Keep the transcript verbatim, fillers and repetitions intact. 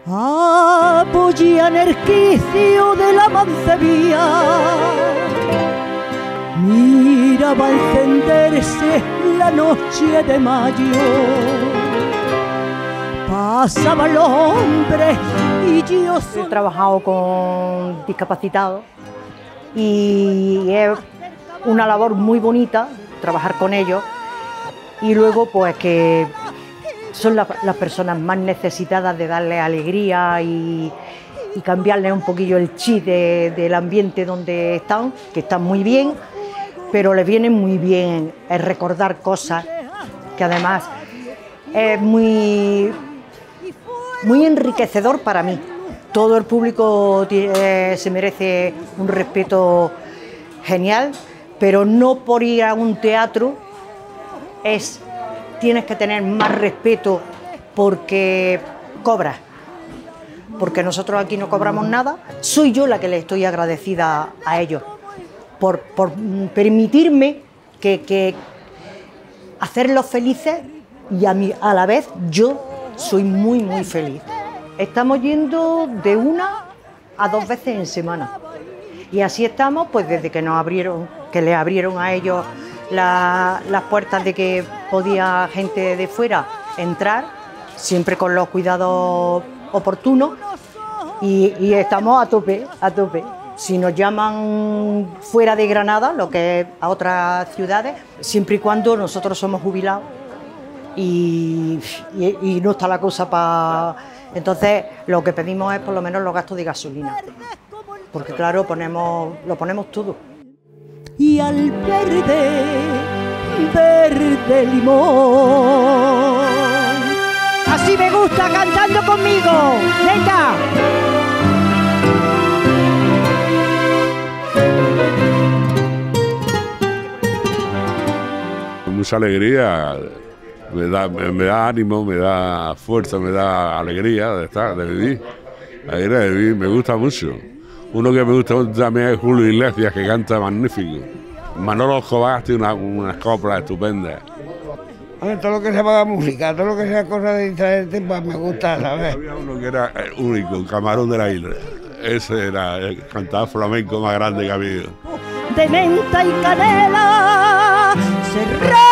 apoyan el quicio de la mancebía. Mira, va a encenderse la noche de mayo. Pasaban los hombres y yo soy... He trabajado con discapacitados y es una labor muy bonita trabajar con ellos, y luego pues que son la, las personas más necesitadas de darles alegría y, y cambiarles un poquillo el chip de, del ambiente donde están, que están muy bien, pero les viene muy bien el recordar cosas, que además es muy, muy enriquecedor para mí. Todo el público eh, se merece un respeto genial, pero no por ir a un teatro es, tienes que tener más respeto porque cobras. Porque nosotros aquí no cobramos nada. Soy yo la que le estoy agradecida a ellos por, por permitirme que, que hacerlos felices, y a, mí, a la vez yo soy muy muy feliz. Estamos yendo de una a dos veces en semana, y así estamos pues desde que nos abrieron, que les abrieron a ellos la, las puertas de que podía gente de fuera entrar, siempre con los cuidados oportunos, y, y estamos a tope, a tope. Si nos llaman fuera de Granada, lo que es a otras ciudades, siempre y cuando nosotros somos jubilados y, y, y no está la cosa para... Entonces lo que pedimos es por lo menos los gastos de gasolina, porque claro, ponemos, lo ponemos todo. Y al verde, verde limón. Así me gusta, cantando conmigo. ¡Venga! Mucha alegría, me da, me, me da ánimo, me da fuerza, me da alegría de estar, de vivir. La alegría de vivir me gusta mucho. Uno que me gusta también es Julio Iglesias, que canta magnífico. Manolo Escobar tiene una, unas coplas estupendas. Todo lo que se llama música, todo lo que sea cosa de diferente, pues me gusta, ¿sabes? Había uno que era único, Camarón de la Isla. Ese era el cantador flamenco más grande que ha habido. De menta y canela, se